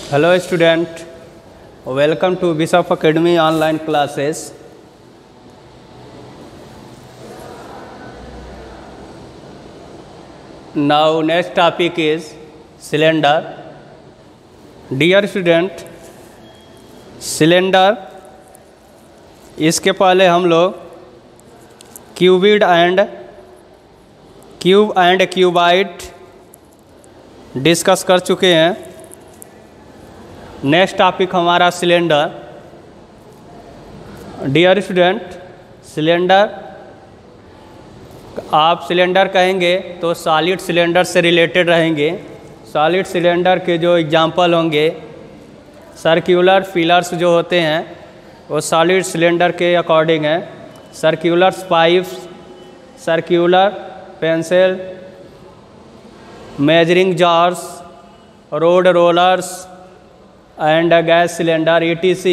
Hello student, welcome to Bishop Academy online classes. Now next topic is cylinder. Dear student, cylinder इसके पहले हम लोग cube and cuboid discuss कर चुके हैं। नेक्स्ट टॉपिक हमारा सिलेंडर। डियर स्टूडेंट, सिलेंडर आप सिलेंडर कहेंगे तो सॉलिड सिलेंडर से रिलेटेड रहेंगे। सॉलिड सिलेंडर के जो एग्जांपल होंगे, सर्कुलर फिलर्स जो होते हैं वो सॉलिड सिलेंडर के अकॉर्डिंग हैं। Circular pipes, circular pencil, measuring jars, road rollers and gas cylinder ETC,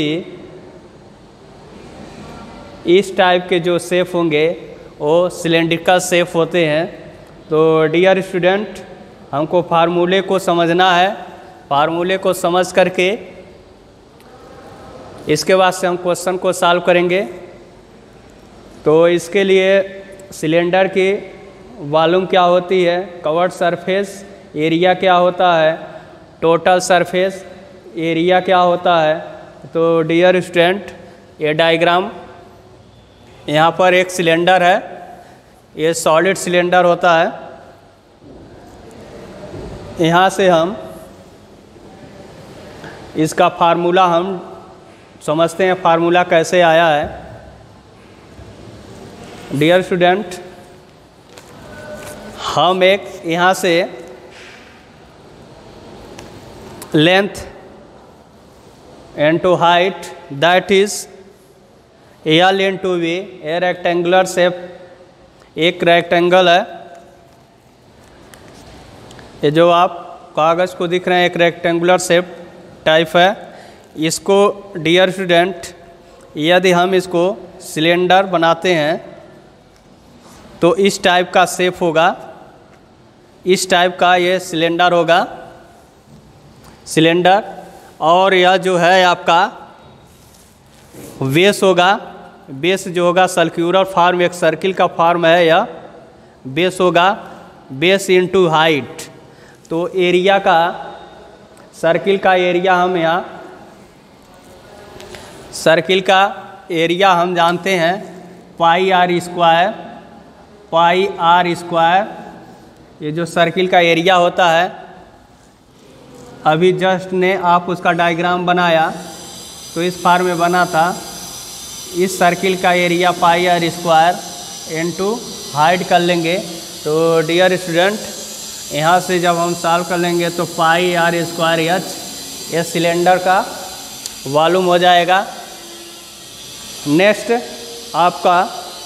इस टाइप के जो शेप होंगे वो सिलेंड्रिकल शेप होते हैं। तो डियर स्टूडेंट, हमको फार्मूले को समझना है। फार्मूले को समझ करके इसके बाद से हम क्वेश्चन को सॉल्व करेंगे। तो इसके लिए सिलेंडर की वॉल्यूम क्या होती है, कवर्ड सरफेस एरिया क्या होता है, टोटल सरफेस एरिया क्या होता है। तो डियर स्टूडेंट, ये डायग्राम, यहाँ पर एक सिलेंडर है, ये सॉलिड सिलेंडर होता है। यहाँ से हम इसका फार्मूला हम समझते हैं, फार्मूला कैसे आया है। डियर स्टूडेंट, हम एक यहाँ से length into height, that is L into V, a rectangular shape, एक रेक्टेंगल है। ये जो आप कागज़ को दिख रहे हैं एक रेक्टेंगुलर शेप टाइप है। इसको डियर स्टूडेंट, यदि हम इसको सिलेंडर बनाते हैं तो इस टाइप का शेप होगा, इस टाइप का ये सिलेंडर होगा, सिलेंडर। और यह जो है आपका बेस होगा। बेस जो होगा सर्कुलर फॉर्म, एक सर्किल का फॉर्म है, यह बेस होगा। बेस इनटू हाइट, तो एरिया का, सर्किल का एरिया हम यहाँ, सर्किल का एरिया हम जानते हैं pi r square, pi r square. ये जो सर्किल का एरिया होता है, अभी जस्ट ने आप उसका डायग्राम बनाया तो इस फॉर्म में बना था। इस सर्किल का area pi r square into height कर लेंगे। तो डियर स्टूडेंट, यहाँ से जब हम सॉल्व कर लेंगे तो पाई आर स्क्वायर एच, ये सिलेंडर का वॉल्यूम हो जाएगा। नेक्स्ट आपका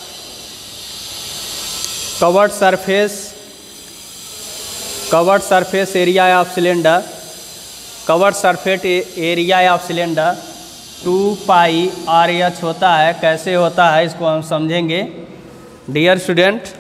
covered surface area of cylinder, covered surface area of cylinder 2 pi r h होता है। कैसे होता है इसको हम समझेंगे। डियर स्टूडेंट,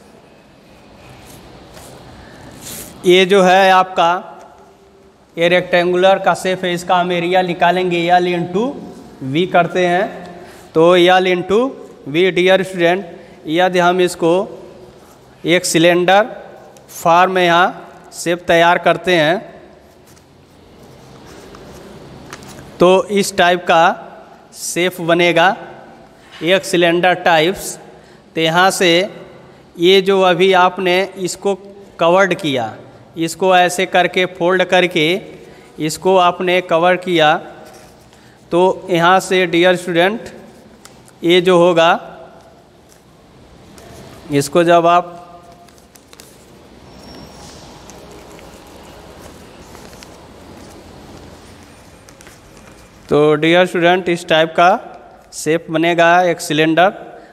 ये जो है आपका ये रेक्टेंगुलर का शेप है, इसका हम एरिया निकालेंगे, L इंटू V करते हैं। तो L into V। Dear student, यदि हम इसको एक सिलेंडर फॉर्म में यहाँ शेप तैयार करते हैं तो इस टाइप का शेप बनेगा, एक सिलेंडर टाइप्स। तो यहाँ से ये जो अभी आपने इसको कवर्ड किया, इसको ऐसे करके फोल्ड करके इसको आपने कवर किया, तो यहाँ से डियर स्टूडेंट ये जो होगा, इसको जब आप तो डियर स्टूडेंट इस टाइप का शेप बनेगा एक सिलेंडर।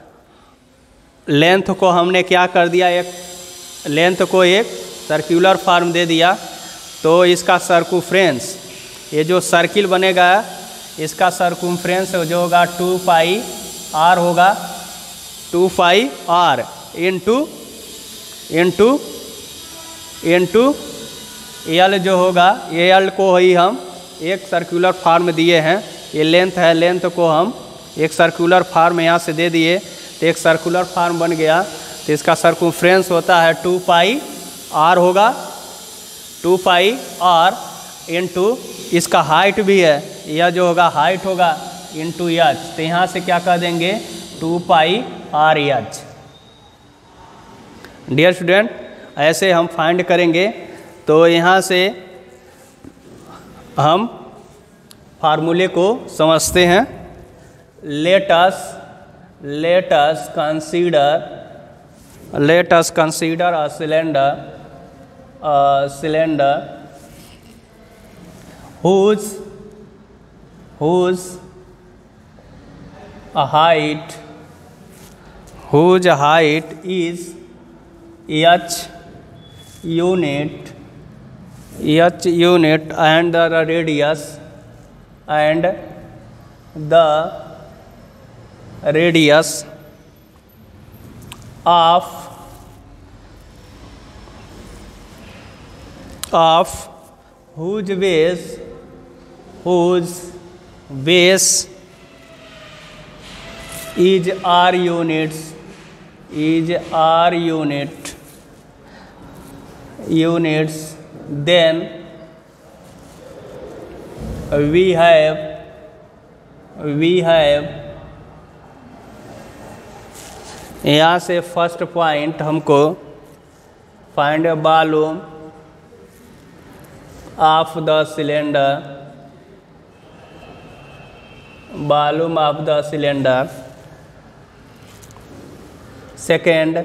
लेंथ को हमने क्या कर दिया, एक लेंथ को एक सर्कुलर फॉर्म दे दिया। तो इसका सर्कुम्फ्रेंस, ये जो सर्किल बनेगा इसका सर्कुम्फ्रेंस जो होगा 2 पाई आर होगा, 2 पाई आर इंटू एल जो होगा, एल को ही हम एक सर्कुलर फॉर्म दिए हैं, ये लेंथ है, लेंथ को हम एक सर्कुलर फॉर्म यहाँ से दे दिए तो एक सर्कुलर फॉर्म बन गया। तो इसका सर्कमफ्रेंस होता है 2 पाई r होगा, 2 पाई r इंटू इसका हाइट भी है, यह जो होगा हाइट होगा इंटू एच। तो यहाँ से क्या कर देंगे 2 pi r h. Dear student, ऐसे हम फाइंड करेंगे। तो यहाँ से हम फार्मूले को समझते हैं। Let us consider a cylinder whose height is h unit and the radius of whose base is r units, then we have यहाँ से फर्स्ट पॉइंट हमको find volume of the cylinder, second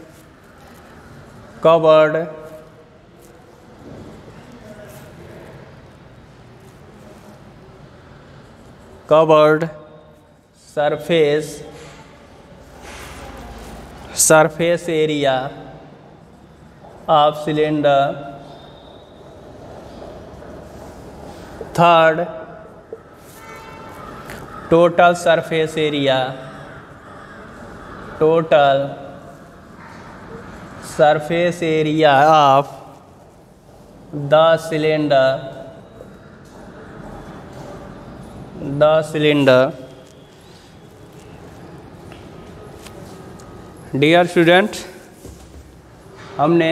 covered surface area of cylinder, third total surface area of the cylinder, dear student, हमने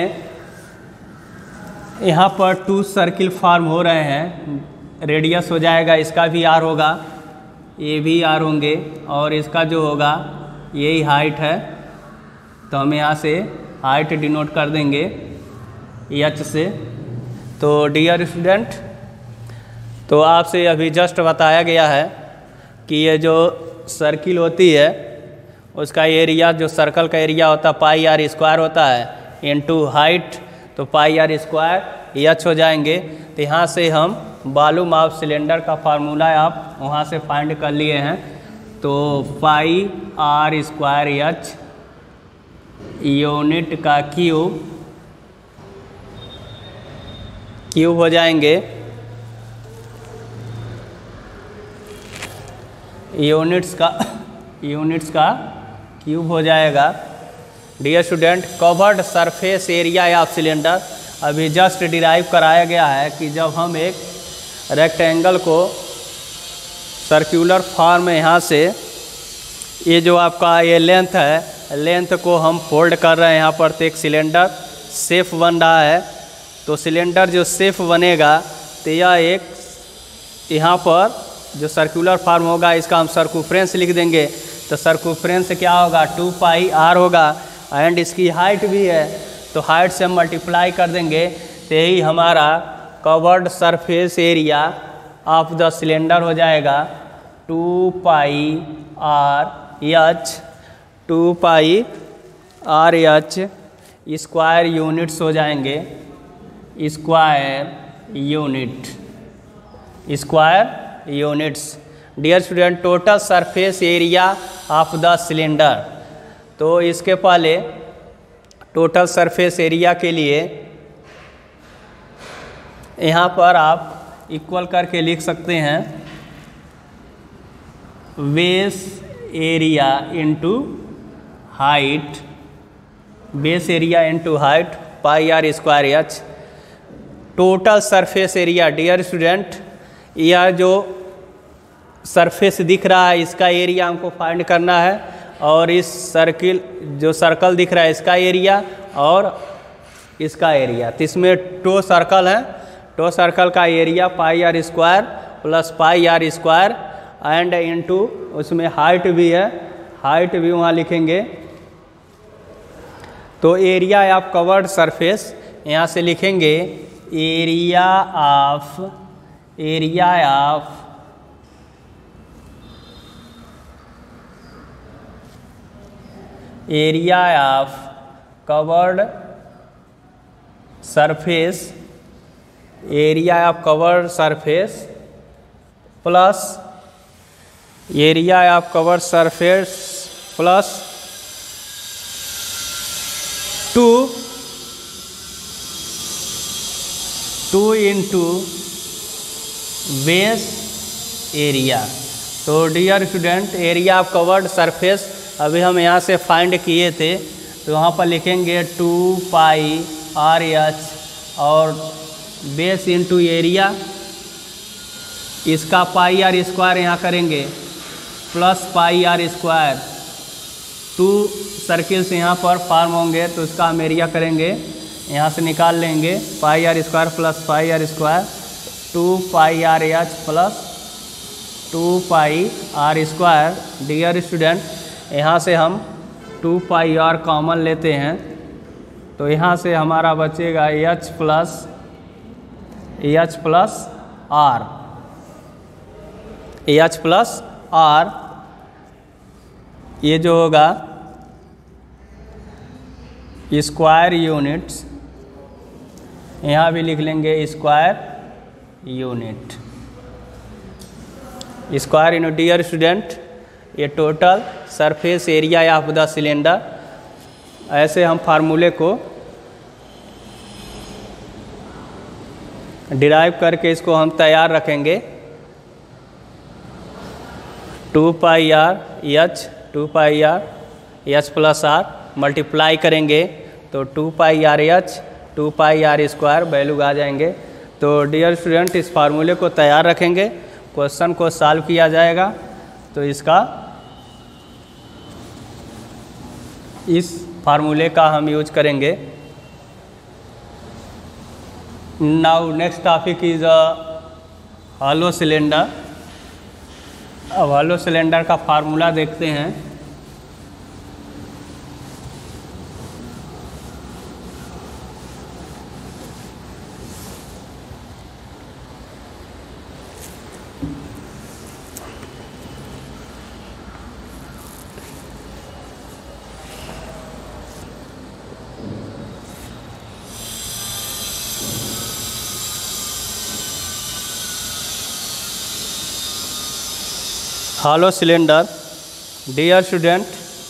यहाँ पर 2 circle form हो रहे हैं। Radius हो जाएगा, इसका भी r होगा, ये भी r होंगे, और इसका जो होगा यही हाइट है। तो हम यहाँ से हाइट डिनोट कर देंगे h से। तो डियर स्टूडेंट, तो आपसे अभी जस्ट बताया गया है कि ये जो सर्किल होती है उसका एरिया, जो सर्कल का एरिया होता है पाई r स्क्वायर होता है इनटू हाइट, तो पाई r स्क्वायर एच हो जाएंगे। तो यहाँ से हम वॉल्यूम ऑफ सिलेंडर का फार्मूला आप वहाँ से फाइंड कर लिए हैं। तो pi r square h unit का क्यूब हो जाएंगे, यूनिट्स का क्यूब हो जाएगा। Dear student, covered surface area of cylinder अभी जस्ट डिराइव कराया गया है कि जब हम एक रेक्टेंगल को सर्कुलर फॉर्म में यहाँ से ये जो आपका ये लेंथ है, लेंथ को हम फोल्ड कर रहे हैं यहाँ पर, तो एक सिलेंडर शेप बन रहा है। तो सिलेंडर जो शेप बनेगा तो यह एक यहाँ पर जो सर्कुलर फॉर्म होगा इसका हम सर्कमफ्रेंस लिख देंगे। तो सर्कमफ्रेंस क्या होगा 2 पाई r होगा, एंड इसकी हाइट भी है तो हाइट से हम मल्टीप्लाई कर देंगे। तो यही हमारा covered surface area of the cylinder हो जाएगा 2 pi r h square units हो जाएंगे, square units. Dear student, total surface area of the cylinder. तो इसके पहले टोटल सरफेस एरिया के लिए यहाँ पर आप इक्वल करके लिख सकते हैं base area into height, base area into height pi r square h। Total surface area, dear student, यह जो सरफेस दिख रहा है इसका एरिया हमको फाइंड करना है, और इस सर्कल दिख रहा है इसका एरिया और इसका एरिया। तो इसमें टो सर्कल है, टो सर्कल का area pi r square plus pi r square and into उसमें हाइट भी है, हाइट भी वहाँ लिखेंगे। तो एरिया ऑफ कवर्ड सरफेस यहाँ से लिखेंगे area of covered surface, area of covered surface plus area of covered surface plus 2 into base area. तो dear student, area of covered surface अभी हम यहाँ से फाइंड किए थे, तो वहाँ पर लिखेंगे 2 पाई आर एच और बेस इंटू एरिया, इसका पाई आर स्क्वायर यहाँ करेंगे plus pi r square. 2 circles यहाँ पर फॉर्म होंगे तो उसका हम एरिया करेंगे, यहाँ से निकाल लेंगे pi r square plus pi r square, 2 pi r h plus 2 pi r square. Dear student, यहाँ से हम 2 पाई आर कॉमन लेते हैं, तो यहाँ से हमारा बचेगा एच प्लस आर, ये जो होगा स्क्वायर यूनिट्स, यहाँ भी लिख लेंगे स्क्वायर यूनिट। डियर स्टूडेंट, ये total surface area of the cylinder. ऐसे हम फार्मूले को डिराइव करके इसको हम तैयार रखेंगे। 2 pi r h plus r multiply करेंगे तो 2 pi r h 2 pi r square value आ जाएंगे। तो डियर स्टूडेंट, इस फार्मूले को तैयार रखेंगे, क्वेश्चन को सॉल्व किया जाएगा तो इसका इस फार्मूले का हम यूज करेंगे। Now next topic is hollow cylinder. अब हॉलो सिलेंडर का फार्मूला देखते हैं। हॉलो सिलेंडर, डियर स्टूडेंट,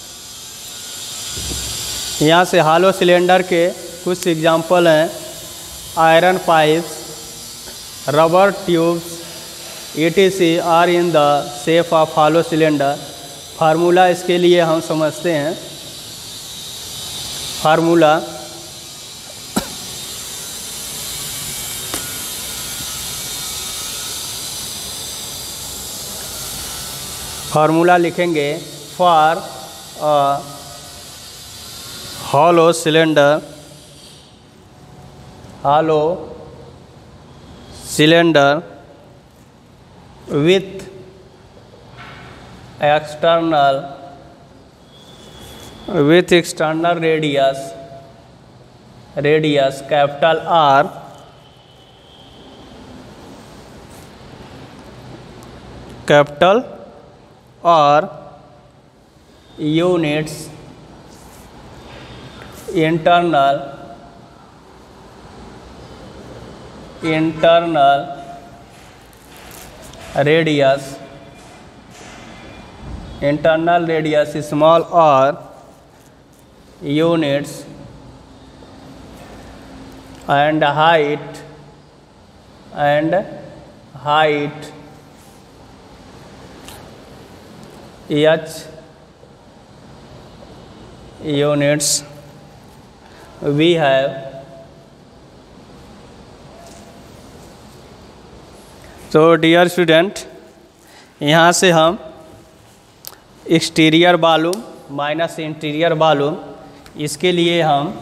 यहाँ से हॉलो सिलेंडर के कुछ एग्जाम्पल हैं। Iron pipes, rubber tubes etc are in the shape of hollow cylinder. Formula इसके लिए हम समझते हैं। फार्मूला लिखेंगे for a hollow cylinder with external radius capital R units internal radius small r units and height h units. We have तो dear student, यहाँ से हम exterior volume minus interior volume, इसके लिए हम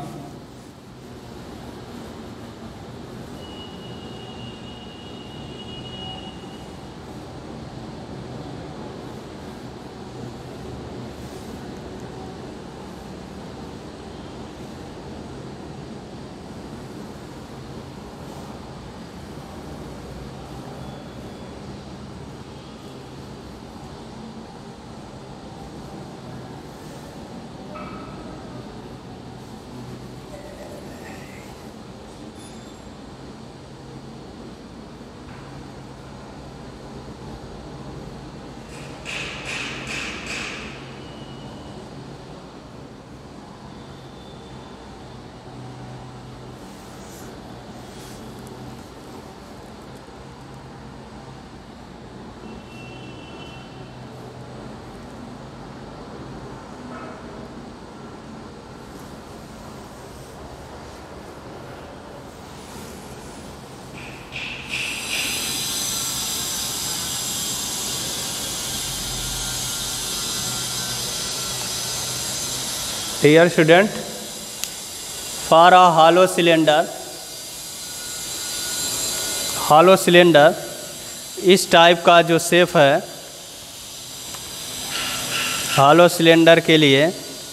dear student, for a hollow cylinder इस type का जो शेप है, hollow सिलेंडर के लिए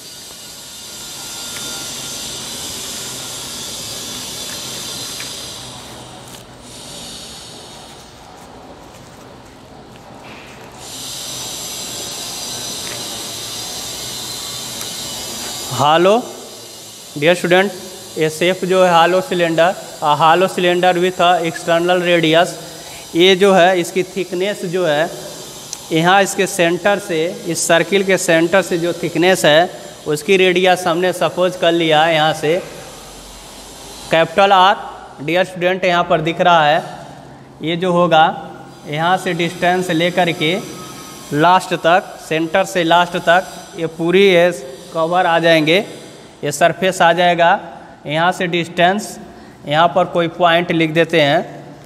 हालो, डियर स्टूडेंट, ये शेप जो है hollow cylinder with external radius, ये जो है इसकी थिकनेस जो है यहाँ इसके सेंटर से, इस सर्किल के सेंटर से जो थिकनेस है उसकी रेडियस हमने सपोज कर लिया है यहाँ से कैपिटल आर। डियर स्टूडेंट, यहाँ पर दिख रहा है ये जो होगा यहाँ से डिस्टेंस लेकर के लास्ट तक, सेंटर से लास्ट तक ये पूरी ये कवर आ जाएंगे, ये सरफेस आ जाएगा। यहाँ से डिस्टेंस, यहाँ पर कोई पॉइंट लिख देते हैं,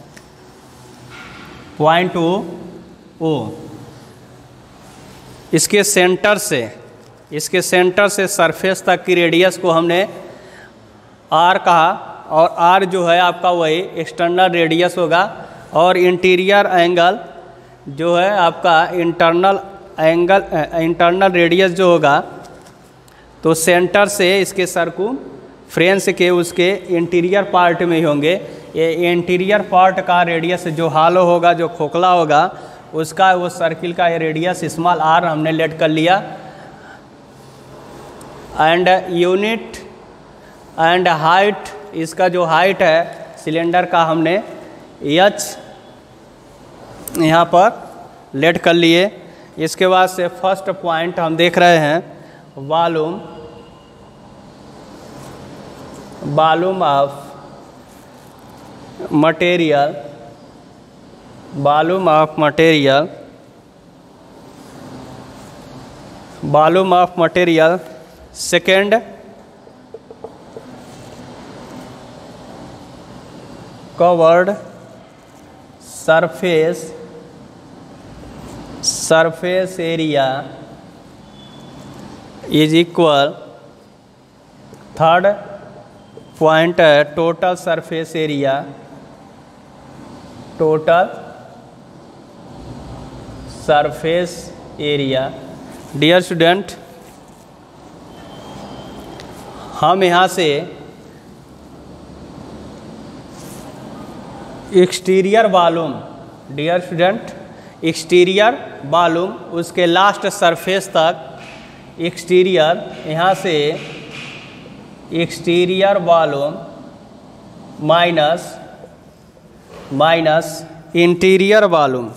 पॉइंट ओ। इसके सेंटर से सरफेस तक की रेडियस को हमने आर कहा, और आर जो है आपका वही एक्सटर्नल रेडियस होगा, और इंटीरियर एंगल जो है आपका इंटरनल रेडियस जो होगा, तो सेंटर से इसके सर्कमफ्रेंस के उसके इंटीरियर पार्ट में ही होंगे। ये इंटीरियर पार्ट का रेडियस जो हालो होगा, जो खोखला होगा, उसका वो सर्किल का ये रेडियस स्मॉल आर हमने लेट कर लिया। एंड यूनिट एंड हाइट, इसका जो हाइट है सिलेंडर का हमने एच यहाँ पर लेट कर लिए। इसके बाद से फर्स्ट पॉइंट हम देख रहे हैं volume of material, volume of material. Second, covered surface area is equal. Third point है total surface area, dear student, हम यहाँ से exterior volume, dear student, exterior volume उसके लास्ट सरफेस तक, एक्सटीरियर यहाँ से exterior volume minus interior volume,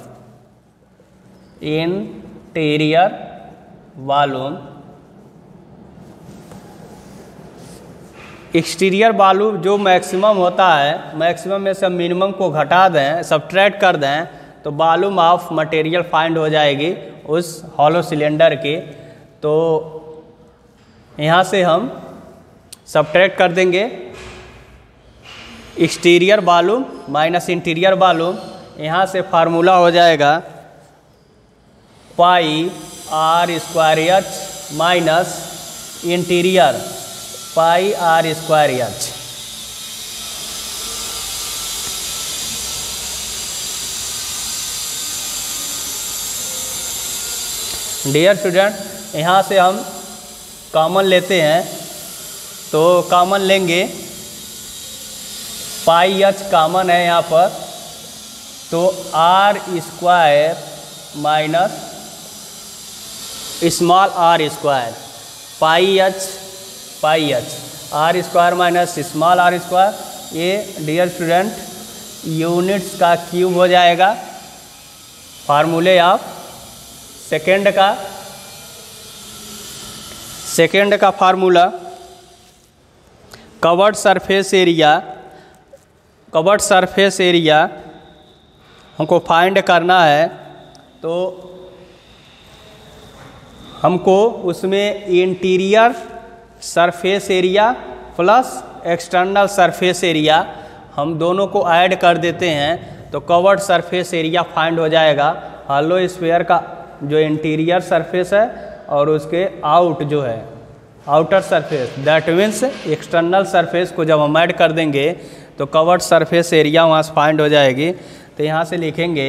exterior volume जो maximum होता है, मैक्सिमम में से मिनिमम को घटा दें, सब्ट्रैक्ट कर दें, तो वॉल्यूम ऑफ मटेरियल फाइंड हो जाएगी उस हॉलो सिलेंडर की। तो यहाँ से हम सब्ट्रैक्ट कर देंगे exterior volume minus interior volume, यहाँ से फार्मूला हो जाएगा pi r square h minus interior pi r square h. Dear student, यहाँ से हम कॉमन लेते हैं, तो कॉमन लेंगे पाई एच कॉमन है यहाँ पर, तो r square minus small r square pi h r square minus small r square, ये डियर स्टूडेंट यूनिट्स का क्यूब हो जाएगा। फार्मूले आप सेकेंड का फार्मूला कवर्ड सरफेस एरिया हमको फाइंड करना है, तो हमको उसमें interior surface area plus external surface area हम दोनों को ऐड कर देते हैं, तो कवर्ड सरफेस एरिया फाइंड हो जाएगा। हॉलो स्फीयर का जो इंटीरियर सरफेस है और उसके आउट जो है outer surface, that means external surface को जब हम ऐड कर देंगे तो कवर्ड सरफेस एरिया वहाँ से फाइंड हो जाएगी। तो यहाँ से लिखेंगे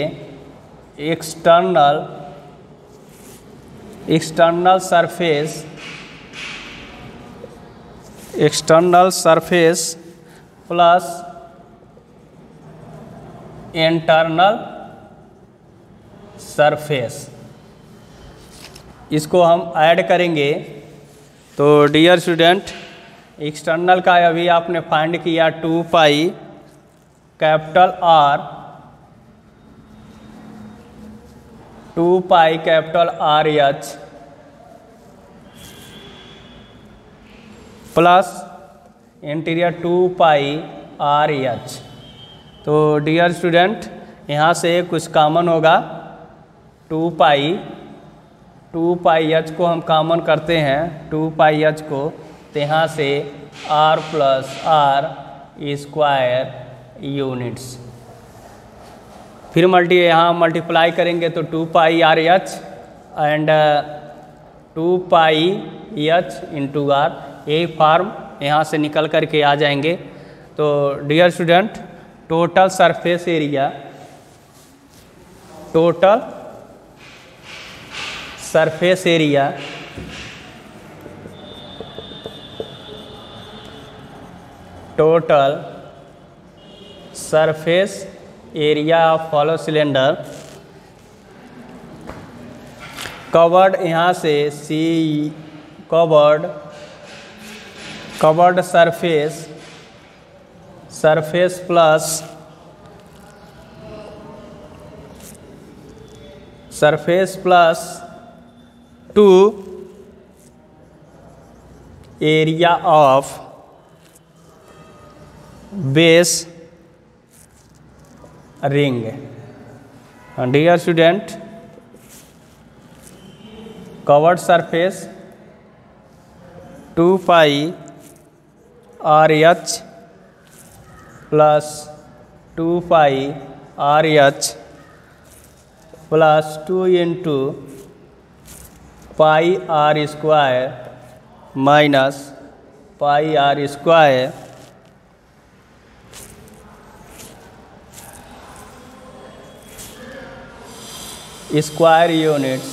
external surface plus internal surface, इसको हम ऐड करेंगे। तो डियर स्टूडेंट, एक्सटर्नल का अभी आपने फाइंड किया 2 pi capital r h plus interior 2 pi r h. तो डियर स्टूडेंट, यहाँ से कुछ कॉमन होगा, 2 पाई एच को हम कॉमन करते हैं, 2 पाई एच को, तो यहाँ से r plus r square units, फिर यहाँ मल्टीप्लाई करेंगे तो 2 pi r h and 2 pi h into r, यही फॉर्म यहाँ से निकल कर के आ जाएंगे। तो dear student, total surface area of hollow cylinder covered, यहाँ से C covered surface plus 2 area of base ring. Dear student, covered surface 2 pi r h plus 2 pi r h plus 2 into pi r square minus pi r square square units.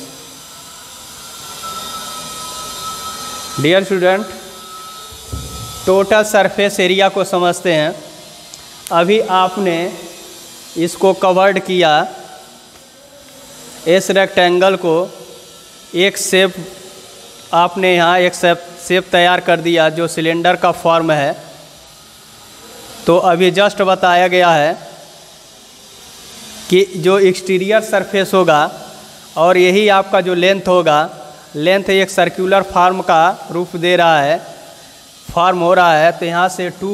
Dear student, total surface area को समझते हैं। अभी आपने इसको covered किया, इस rectangle को एक शेप, आपने यहाँ एक शेप तैयार कर दिया जो सिलेंडर का फॉर्म है। तो अभी जस्ट बताया गया है कि जो एक्सटीरियर सरफेस होगा और यही आपका जो लेंथ होगा, लेंथ एक सर्कुलर फॉर्म का रूप दे रहा है, फॉर्म हो रहा है। तो यहाँ से 2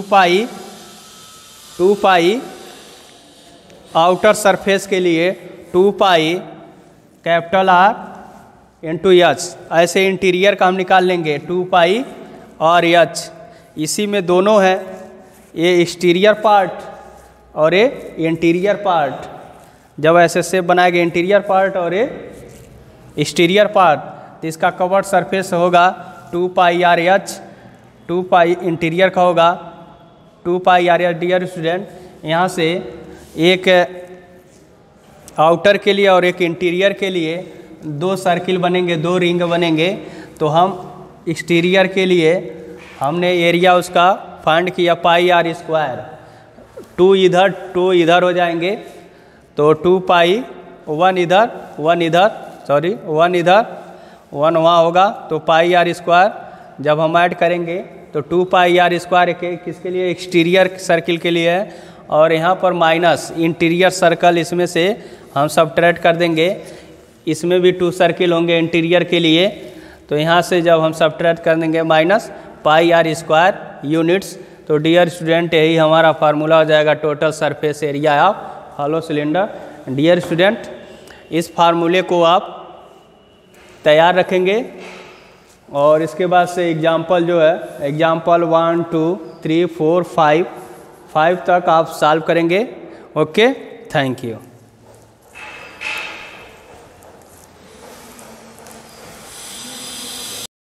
पाई आउटर सरफेस के लिए 2 pi capital r into h, ऐसे इंटीरियर का हम निकाल लेंगे 2 पाई और एच। इसी में दोनों है, ये एक्सटीरियर पार्ट और ये इंटीरियर पार्ट। जब ऐसे शेप बनाएंगे इंटीरियर पार्ट और ये एक्सटीरियर पार्ट, तो इसका कवर्ड सरफेस होगा 2 pi r h, 2 pi interior का होगा 2 pi r h. Dear student, यहाँ से एक आउटर के लिए और एक इंटीरियर के लिए 2 सर्किल बनेंगे, 2 रिंग बनेंगे। तो हम एक्सटीरियर के लिए हमने एरिया उसका फाइंड किया पाई आर स्क्वायर, 2 इधर हो जाएंगे, तो 2 पाई 1 इधर 1 इधर, सॉरी 1 इधर 1 वहाँ होगा, तो पाई आर स्क्वायर जब हम ऐड करेंगे तो 2 पाई आर स्क्वायर किसके लिए, एक्सटीरियर सर्किल के लिए है, और यहाँ पर माइनस इंटीरियर सर्कल, इसमें से हम सबट्रैक्ट कर देंगे, इसमें भी 2 सर्किल होंगे इंटीरियर के लिए, तो यहाँ से जब हम सबट्रैक्ट कर देंगे minus pi r square units. तो डियर स्टूडेंट, यही हमारा फार्मूला हो जाएगा total surface area of hollow cylinder. Dear student, इस फार्मूले को आप तैयार रखेंगे और इसके बाद से एग्जाम्पल जो है, एग्जाम्पल 1 2 3 4 5 तक आप सॉल्व करेंगे। Okay, thank you.